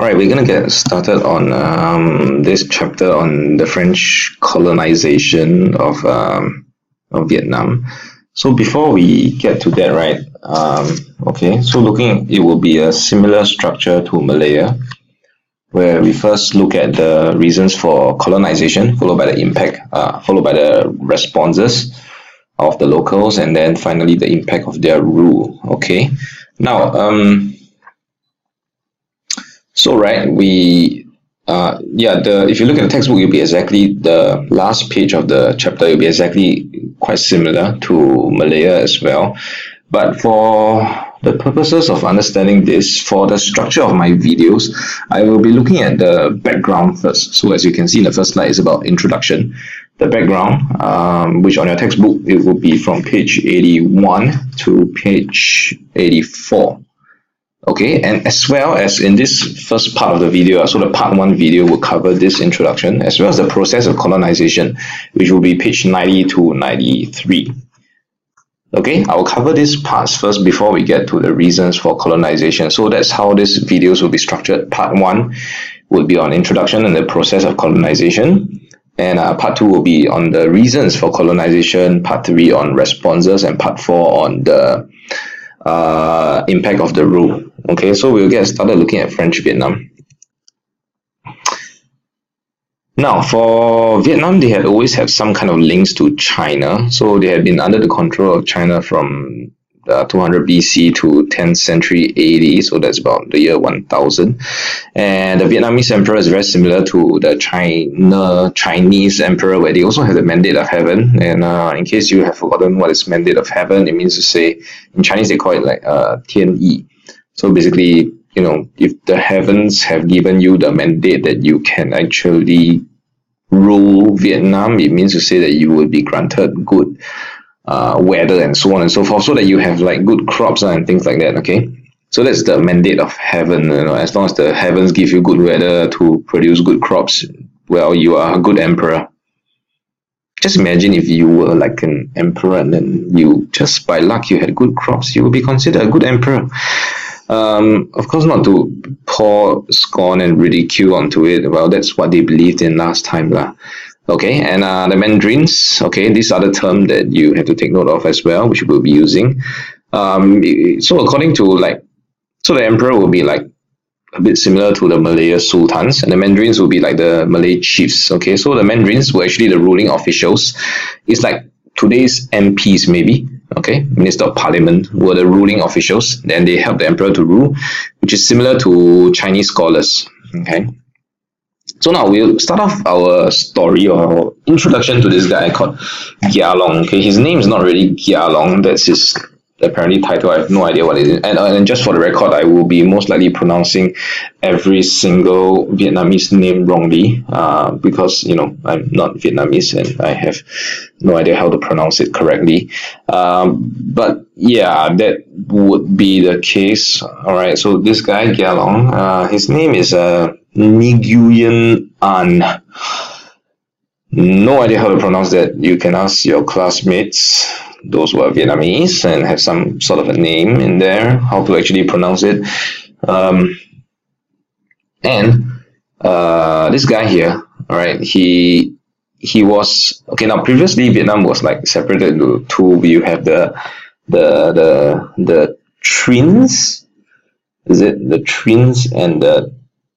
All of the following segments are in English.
Alright, we're gonna get started on this chapter on the French colonization of Vietnam. So before we get to that, right? Okay, so it will be a similar structure to Malaya, where we first look at the reasons for colonization, followed by the impact, followed by the responses of the locals, and then finally the impact of their rule. Okay, now so right, if you look at the textbook, it'll be exactly the last page of the chapter. It'll be exactly quite similar to Malaya as well. But for the purposes of understanding this, for the structure of my videos, I will be looking at the background first. So as you can see in the first slide, is about introduction. The background, which on your textbook, it will be from page 81 to page 84. Okay, and as well as in this first part of the video, so the part 1 video will cover this introduction, as well as the process of colonization, which will be page 90 to 93. Okay, I'll cover these parts first before we get to the reasons for colonization. So that's how these videos will be structured. Part 1 will be on introduction and the process of colonization. And part 2 will be on the reasons for colonization, part 3 on responses, and part 4 on the impact of the rule. Okay, so we'll get started looking at French Vietnam. Now, for Vietnam, they had always had some kind of links to China. So they had been under the control of China from 200 BC to 10th century AD. So that's about the year 1000. And the Vietnamese emperor is very similar to the Chinese emperor, where they also have the mandate of heaven. And in case you have forgotten what is mandate of heaven, it means to say, in Chinese they call it like Tian Yi. So basically, you know, if the heavens have given you the mandate that you can actually rule Vietnam, it means to say that you will be granted good weather and so on and so forth, so that you have like good crops and things like that. Okay, so that's the mandate of heaven. You know, as long as the heavens give you good weather to produce good crops, well, you are a good emperor. Just imagine if you were like an emperor and then you just by luck you had good crops, you would be considered a good emperor. Of course, not to pour scorn and ridicule onto it. Well, that's what they believed in last time lah. Okay, and the mandarins. Okay, these are the terms that you have to take note of as well, which we'll be using. So according to the emperor will be like a bit similar to the Malay sultans, and the mandarins will be like the Malay chiefs. Okay, so the mandarins were actually the ruling officials. It's like today's MPs maybe. Okay, Minister of Parliament were the ruling officials. Then they helped the emperor to rule, which is similar to Chinese scholars. Okay, so now we'll start off our story or our introduction to this guy called Gia Long. Okay, his name is not really Gia Long. That's his apparently title. I have no idea what it is. And just for the record, I will be most likely pronouncing every single Vietnamese name wrongly, because you know I'm not Vietnamese and I have no idea how to pronounce it correctly. But yeah, that would be the case. All right. So this guy Gia Long, his name is Nguyen An. No idea how to pronounce that. You can ask your classmates, those who are Vietnamese and have some sort of a name in there, how to actually pronounce it. This guy here, all right, he was okay. Now previously Vietnam was like separated into two. You have the Trins, is it the Trins and the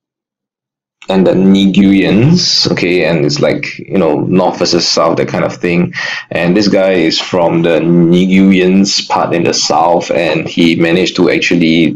Nguyen's, okay, and it's like, you know, north versus south, that kind of thing. And this guy is from the Nguyen's part in the south, and he managed to actually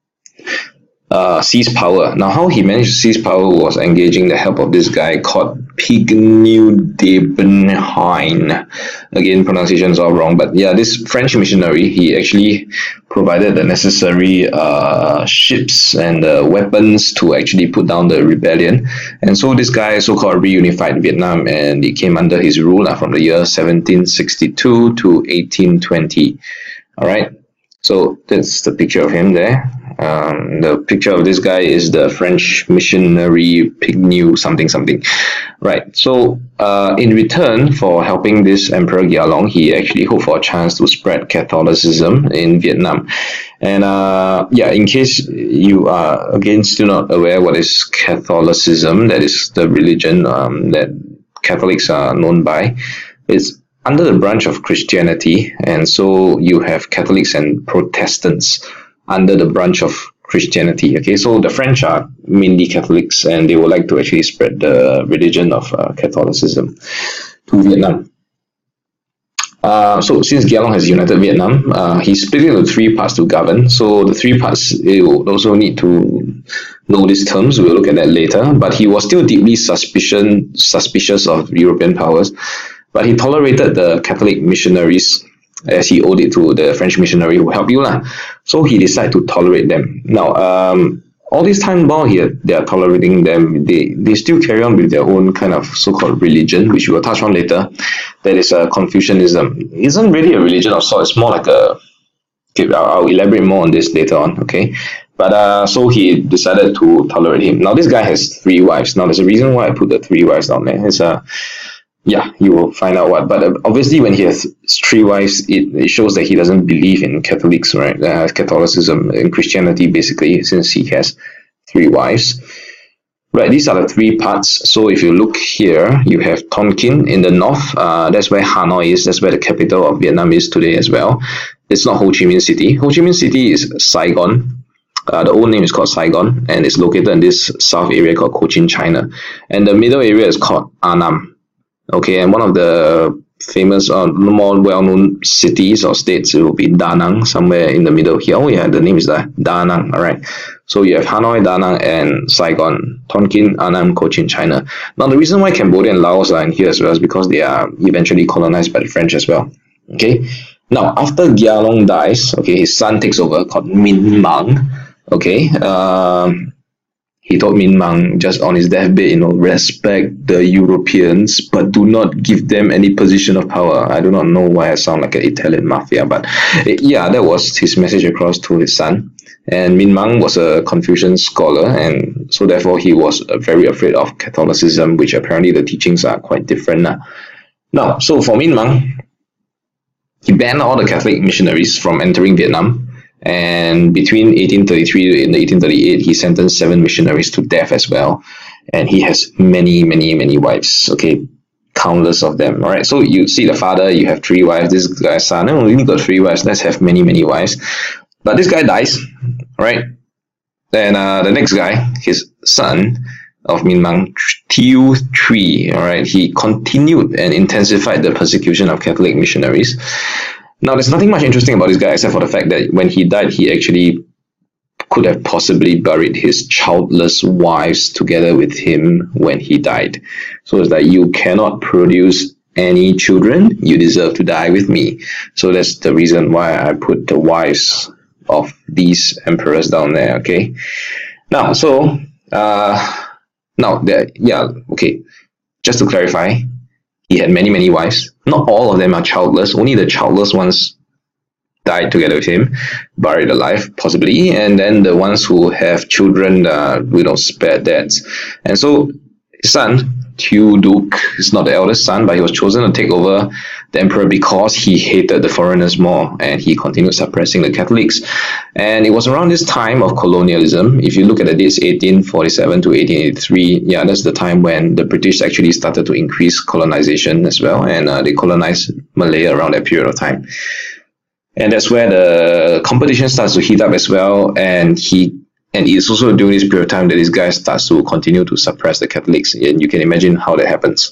seize power. Now, how he managed to seize power was engaging the help of this guy called Pignou de Benhain. Again, pronunciations are wrong, but yeah, this French missionary, he actually provided the necessary ships and weapons to actually put down the rebellion. And so this guy so-called reunified Vietnam, and it came under his rule from the year 1762 to 1820. All right. So that's the picture of him there. The picture of this guy is the French missionary Pignew something something. Right. So in return for helping this Emperor Gyalong, he actually hoped for a chance to spread Catholicism in Vietnam. And yeah, in case you are again still not aware what is Catholicism, that is the religion that Catholics are known by. It's under the branch of Christianity, and so you have Catholics and Protestants under the branch of Christianity. Okay, so the French are mainly Catholics, and they would like to actually spread the religion of Catholicism to Vietnam. So since Gyalong has united Vietnam, he split it into three parts to govern. So the three parts, you will also need to know these terms. We'll look at that later. But he was still deeply suspicious of European powers. But he tolerated the Catholic missionaries as he owed it to the French missionary who helped you lah. So he decided to tolerate them. Now, all this time while they are tolerating them, they still carry on with their own kind of so-called religion, which we will touch on later. That is Confucianism. It isn't really a religion of sorts. It's more like a... Okay, I'll elaborate more on this later on, okay? But so he decided to tolerate him. Now, this guy has 3 wives. Now, there's a reason why I put the 3 wives down there. It's yeah, you will find out what. But obviously, when he has 3 wives, it shows that he doesn't believe in Catholics, right? Catholicism and Christianity, basically, since he has 3 wives. Right, these are the 3 parts. So if you look here, you have Tonkin in the north. That's where Hanoi is. That's where the capital of Vietnam is today as well. It's not Ho Chi Minh City. Ho Chi Minh City is Saigon. The old name is called Saigon, and it's located in this south area called Cochin, China. And the middle area is called Annam. Okay, and one of the famous, more well-known cities or states, it will be Da Nang, somewhere in the middle here. Oh yeah, the name is Da Nang. All right. So you have Hanoi, Da Nang, and Saigon, Tonkin, Annam, Cochin, China. Now the reason why Cambodia and Laos are in here as well is because they are eventually colonized by the French as well. Okay. Now after Gyalong dies, okay, his son takes over called Min Mang. Okay. He told Min Mang just on his deathbed, respect the Europeans, but do not give them any position of power. I do not know why I sound like an Italian mafia, but yeah, that was his message across to his son. And Min Mang was a Confucian scholar, and so therefore he was very afraid of Catholicism, which apparently the teachings are quite different now. Now, so for Min Mang, he banned all the Catholic missionaries from entering Vietnam. And between 1833 and 1838, he sentenced 7 missionaries to death as well. And he has many, many, many wives. Okay, countless of them. All right, so you see the father, you have 3 wives. This guy's son, oh, we got 3 wives. Let's have many, many wives. But this guy dies, right? Then the next guy, his son of Min Mang, Tiu Tree, all right, he continued and intensified the persecution of Catholic missionaries. Now, there's nothing much interesting about this guy except for the fact that when he died, he actually could have possibly buried his childless wives together with him when he died. So it's like, you cannot produce any children, you deserve to die with me. So that's the reason why I put the wives of these emperors down there, okay? Now, so, okay, just to clarify, he had many, many wives. Not all of them are childless. Only the childless ones died together with him, buried alive, possibly. And then the ones who have children, spared deaths. And so his son, Tiu Duc, is not the eldest son, but he was chosen to take over the emperor because he hated the foreigners more, and he continued suppressing the Catholics. And it was around this time of colonialism. If you look at the dates, 1847 to 1883, yeah, that's the time when the British actually started to increase colonization as well, and they colonized Malaya around that period of time. And that's where the competition starts to heat up as well, and it's also during this period of time that this guy starts to continue to suppress the Catholics, and you can imagine how that happens.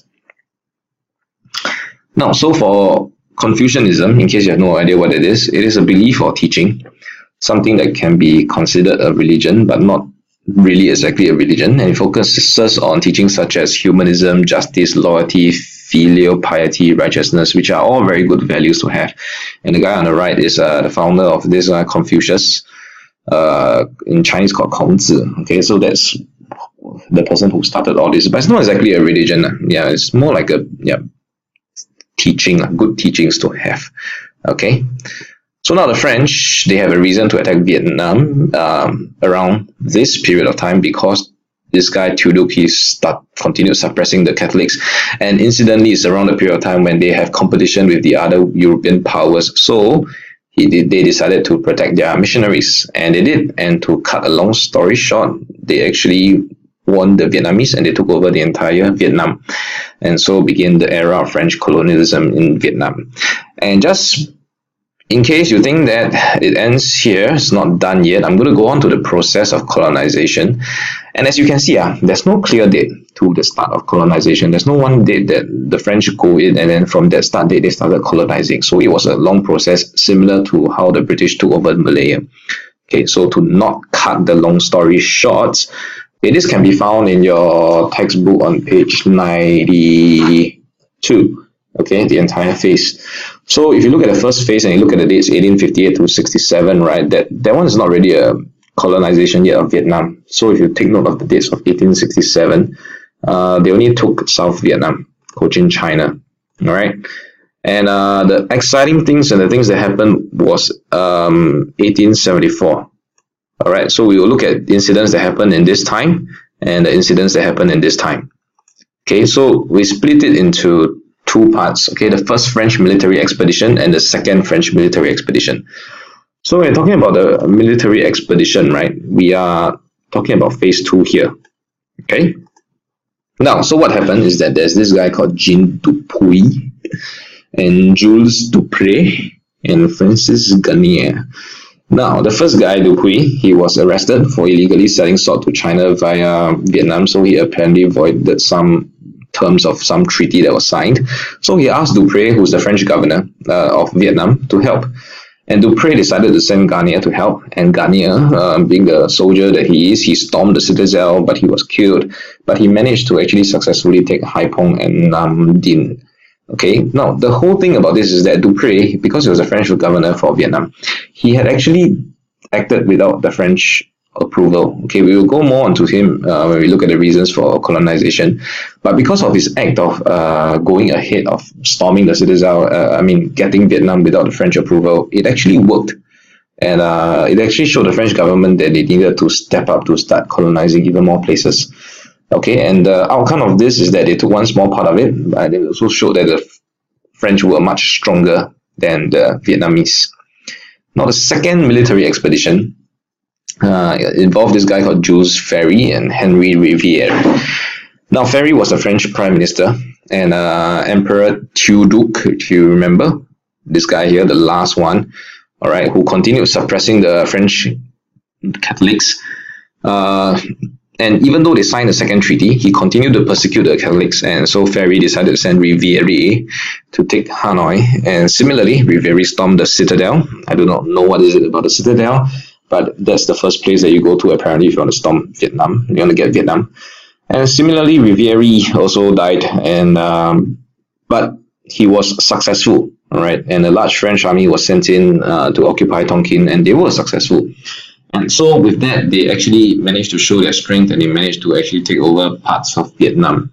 Now, so for Confucianism, in case you have no idea what it is a belief or teaching, something that can be considered a religion, but not really exactly a religion, and it focuses on teachings such as humanism, justice, loyalty, filial piety, righteousness, which are all very good values to have. And the guy on the right is the founder of this Confucius, in Chinese called Kongzi. Okay, so that's the person who started all this, but it's not exactly a religion. Yeah, it's more like a teaching, good teachings to have. Okay, So now the French, they have a reason to attack Vietnam around this period of time, because this guy Tuduc, continued suppressing the Catholics, and incidentally, it's around the period of time when they have competition with the other European powers. So they decided to protect their missionaries, and they did. And to cut a long story short, they actually won the Vietnamese and they took over the entire Vietnam, and so began the era of French colonialism in Vietnam. And just in case you think that it ends here, it's not done yet, I'm going to go on to the process of colonization. And as you can see, there's no clear date to the start of colonization. There's no one date that the French go in and then from that start date they started colonizing. So it was a long process, similar to how the British took over Malaya. Okay, so to not cut the long story short, this can be found in your textbook on page 92. Okay, the entire phase. So if you look at the first phase and you look at the dates 1858 to 67, right, that one is not really a colonization yet of Vietnam. So if you take note of the dates of 1867, they only took South Vietnam, Cochin, China. All right. And the exciting things and the things that happened was 1874. All right. So we will look at incidents that happened in this time and the incidents that happened in this time. Okay. So we split it into two parts. Okay, the first French military expedition and the second French military expedition. So when we're talking about the military expedition, right, we are talking about phase 2 here. Okay. Now, so what happened is that there's this guy called Jean Dupuy and Jules Dupré and Francis Garnier. Now, the first guy, Dupuy, he was arrested for illegally selling salt to China via Vietnam, so he apparently voided some terms of some treaty that was signed. So he asked Dupré, who's the French governor of Vietnam, to help. And Dupré decided to send Garnier to help. And Garnier, being the soldier that he is, he stormed the citadel, but he was killed. But he managed to actually successfully take Haiphong and Nam Dinh. Okay, now the whole thing about this is that Dupré, because he was a French governor for Vietnam, he had actually acted without the French approval. Okay, we will go more onto him when we look at the reasons for colonization. But because of his act of going ahead of storming the citadel, getting Vietnam without the French approval, it actually worked. And it actually showed the French government that they needed to step up to start colonizing even more places. Okay, and the outcome of this is that they took one small part of it, but it also showed that the French were much stronger than the Vietnamese. Now, the second military expedition involved this guy called Jules Ferry and Henry Riviere. Now, Ferry was the French prime minister, and Emperor Tuduc, if you remember, this guy here, the last one, all right, who continued suppressing the French Catholics. And even though they signed the second treaty, he continued to persecute the Catholics, and so Ferry decided to send Riviere to take Hanoi. And similarly, Riviere stormed the citadel. I do not know what is it about the citadel, but that's the first place that you go to apparently if you want to storm Vietnam, you want to get Vietnam. And similarly, Riviere also died, and but he was successful, all right. And a large French army was sent in to occupy Tonkin, and they were successful. And so with that, they actually managed to show their strength, and they managed to actually take over parts of Vietnam.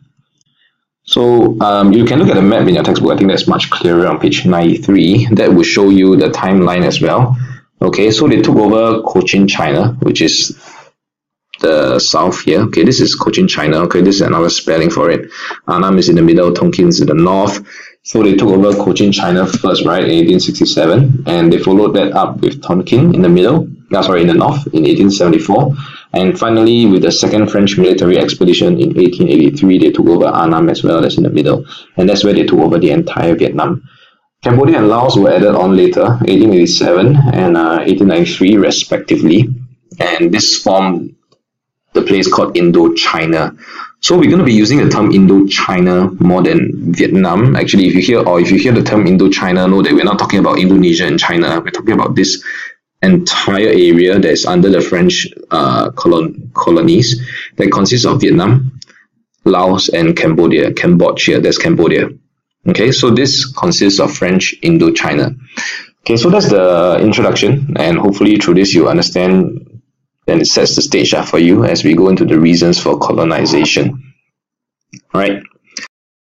So you can look at the map in your textbook. I think that's much clearer on page 93. That will show you the timeline as well. Okay, so they took over Cochin, China, which is the south here. Okay, this is Cochin, China. Okay, this is another spelling for it. Annam is in the middle, Tonkin is in the north. So they took over Cochin, China first, right, in 1867, and they followed that up with Tonkin in the middle. In the north in 1874, and finally with the second French military expedition in 1883, they took over Annam as well, as in the middle, and that's where they took over the entire Vietnam. Cambodia and Laos were added on later, 1887 and 1893 respectively, and this formed the place called Indochina. So we're going to be using the term Indochina more than Vietnam. Actually, if you hear the term Indochina, know that we're not talking about Indonesia and China. We're talking about this entire area that is under the French colonies that consists of Vietnam, Laos, and Cambodia. That's Cambodia. Okay, so this consists of French Indochina. Okay, so that's the introduction, and hopefully through this you understand, and it sets the stage for you as we go into the reasons for colonization. All right.